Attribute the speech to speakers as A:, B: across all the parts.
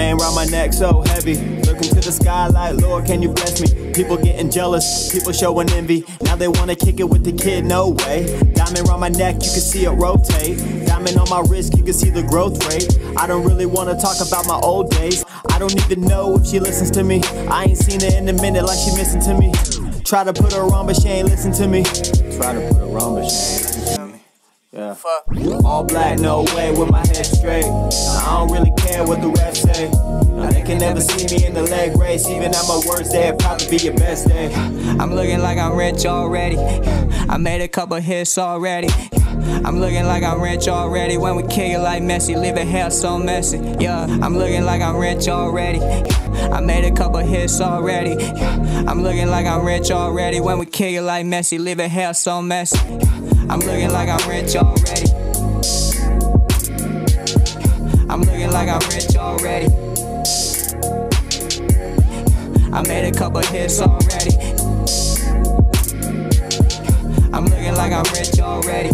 A: chain round my neck so heavy. Looking to the sky like, Lord, can you bless me? People getting jealous, people showing envy. Now they wanna kick it with the kid, no way. Diamond round my neck, you can see it rotate. Diamond on my wrist, you can see the growth rate. I don't really wanna talk about my old days. I don't even know if she listens to me. I ain't seen her in a minute like she missing to me. Try to put her on, but she ain't listen to me. Try to put her on, but she ain't listen to me. Yeah. All black, no way, with my head straight. I don't really care what the refs say. They can never see me in the leg race. Even at my worst day, it'd probably be your best day.
B: I'm looking like I'm rich already. I made a couple hits already. I'm looking like I'm rich already. When we kick it like Messi, leave it hair so messy. Yeah, I'm looking like I'm rich already. I made a couple hits already. I'm looking like I'm rich already. When we kick it like Messi, leave it hair so messy. I'm looking like I'm rich already. I'm looking like I'm rich already. I made a couple hits already. I'm looking like I'm rich already.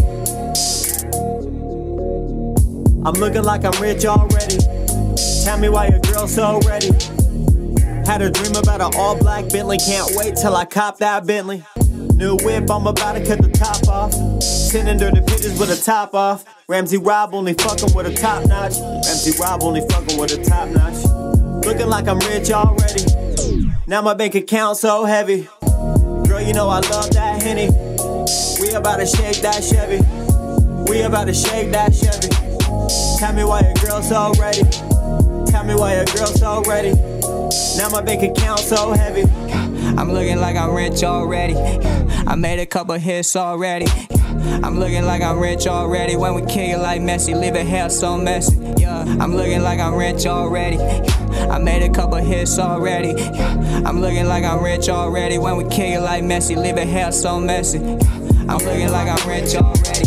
A: I'm looking like I'm rich already. Tell me why your girl so ready. Had a dream about an all black Bentley. Can't wait till I cop that Bentley. New whip, I'm about to cut the top off. Sending dirty pictures with a top off. Ramsey Rob only fucking with a top notch. Ramsey Rob only fucking with a top notch. Looking like I'm rich already. Now my bank account so heavy. Girl, you know I love that Henny. We about to shake that Chevy. We about to shake that Chevy. Tell me why your girl so ready. Tell me why your girl so ready. Now my bank account so heavy.
B: I'm looking like I'm rich already. I made a couple hits already. I'm looking like I'm rich already. When we kick it like Messi, leave it hair so messy. Yeah, I'm looking like I'm rich already. I made a couple hits already. I'm looking like I'm rich already. When we kick it like Messi, leave it hair so messy. I'm looking like I'm rich already.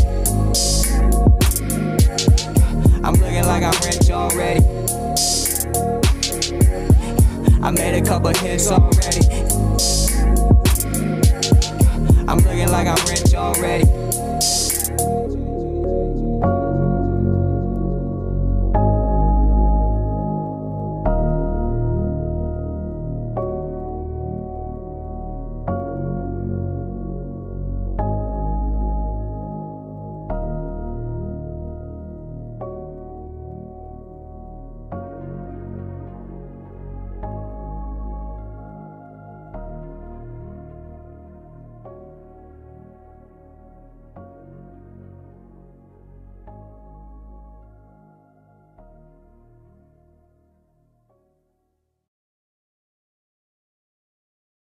B: I'm looking like I'm rich already. I made a couple hits already. I'm looking like I'm rich already.